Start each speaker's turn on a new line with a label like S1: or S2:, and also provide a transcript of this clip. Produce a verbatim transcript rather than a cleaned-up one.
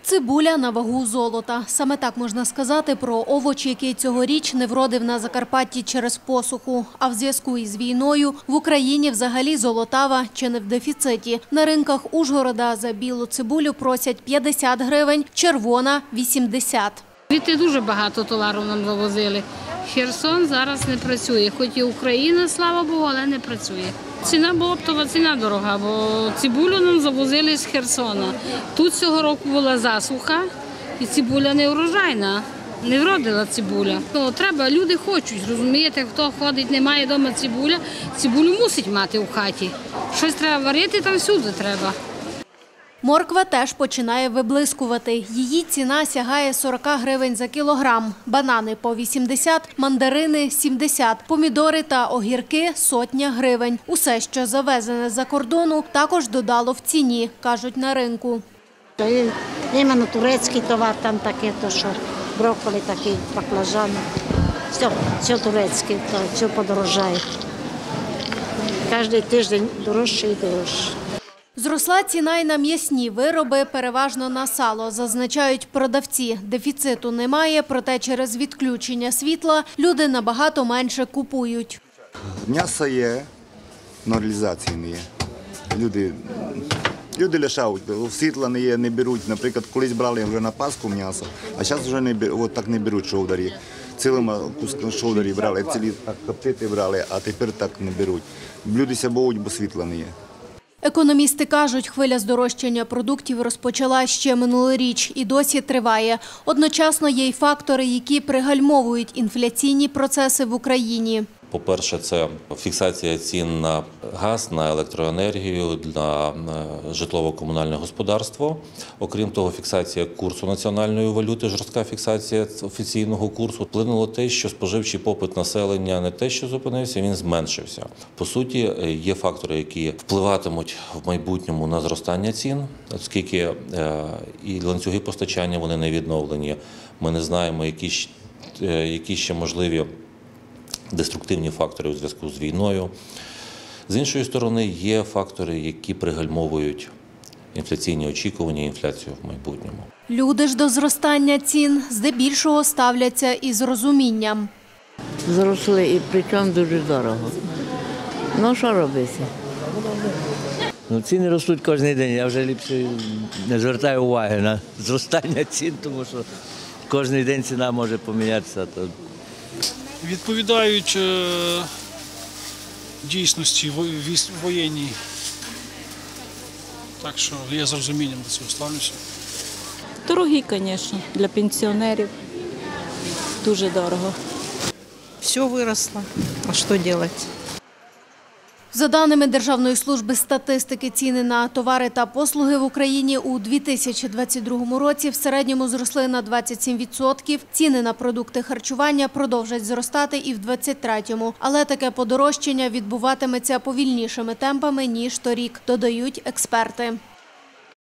S1: Цибуля на вагу золота. Саме так можна сказати про овоч, який цьогоріч не вродив на Закарпатті через посуху. А в зв'язку із війною в Україні взагалі золотава чи не в дефіциті. На ринках Ужгорода за білу цибулю просять п'ятдесят гривень, червона – вісімдесят.
S2: Звідти дуже багато товару нам завозили. Херсон зараз не працює, хоч і Україна, слава Богу, але не працює. Ціна, бо оптова ціна дорога, бо цибулю нам завозили з Херсона. Тут цього року була засуха і цибуля не урожайна, не вродила цибуля. Ну, треба, люди хочуть, розумієте, хто ходить, не має вдома цибуля, цибулю мусить мати в хаті. Щось треба варити, там всюди треба.
S1: Морква теж починає виблискувати. Її ціна сягає сорок гривень за кілограм. Банани – по вісімдесят, мандарини – сімдесят, помідори та огірки – сотня гривень. Усе, що завезене з-за кордону, також додало в ціні, кажуть на ринку.
S3: Іменно турецький товар, там таке, то що брокколі такі, баклажани. Все, все турецьке, то все подорожає. Кожен тиждень дорожче і дорожче.
S1: Зросла ціна й на м'ясні вироби, переважно на сало, зазначають продавці. Дефіциту немає, проте через відключення світла люди набагато менше купують.
S4: М'ясо є, але реалізації не є. Люди, люди лишають, світла не є, не беруть. Наприклад, колись брали вже на Пасху м'ясо, а зараз вже не беруть, от так не беруть шовдарі. Цілими шовдарі брали, цілі коптити брали, а тепер так не беруть. Люди ся боють, бо світла не є.
S1: Економісти кажуть, хвиля здорожчання продуктів розпочала ще минулоріч і досі триває. Одночасно є й фактори, які пригальмовують інфляційні процеси в Україні.
S5: По-перше, це фіксація цін на газ, на електроенергію, на житлово-комунальне господарство. Окрім того, фіксація курсу національної валюти, жорстка фіксація офіційного курсу. Вплинуло те, що споживчий попит населення не те, що зупинився, він зменшився. По суті, є фактори, які впливатимуть в майбутньому на зростання цін, оскільки і ланцюги постачання вони не відновлені. Ми не знаємо, які, які ще можливі деструктивні фактори у зв'язку з війною. З іншої сторони, є фактори, які пригальмовують інфляційні очікування і інфляцію в майбутньому.
S1: Люди ж до зростання цін здебільшого ставляться із розумінням.
S6: Зросли і причому дуже дорого. Ну, що робити?
S7: Ну, ціни ростуть кожен день, я вже ліпше не звертаю уваги на зростання цін, тому що кожен день ціна може помінятися.
S8: Відповідають дійсності воєнній. Так що я з розумінням до цього ставлюся.
S9: Дорогі, звісно, для пенсіонерів. Дуже дорого.
S10: Все виросло. А що робити?
S1: За даними Державної служби статистики, ціни на товари та послуги в Україні у дві тисячі двадцять другому році в середньому зросли на двадцять сім відсотків. Ціни на продукти харчування продовжать зростати і в двадцять третьому. Але таке подорожчання відбуватиметься повільнішими темпами, ніж торік, додають експерти.